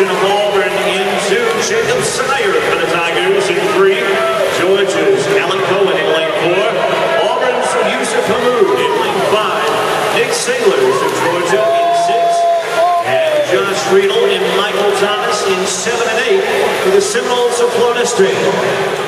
University of Auburn in 2. Jacob Sire for the Tigers in 3. Georgia's Alan Cohen in lane 4. Auburn's Yusuf Hamoud in lane 5. Nick Sailors of Georgia in 6. And Josh Riedel and Michael Thomas in 7 and 8 for the Seminoles of Florida State.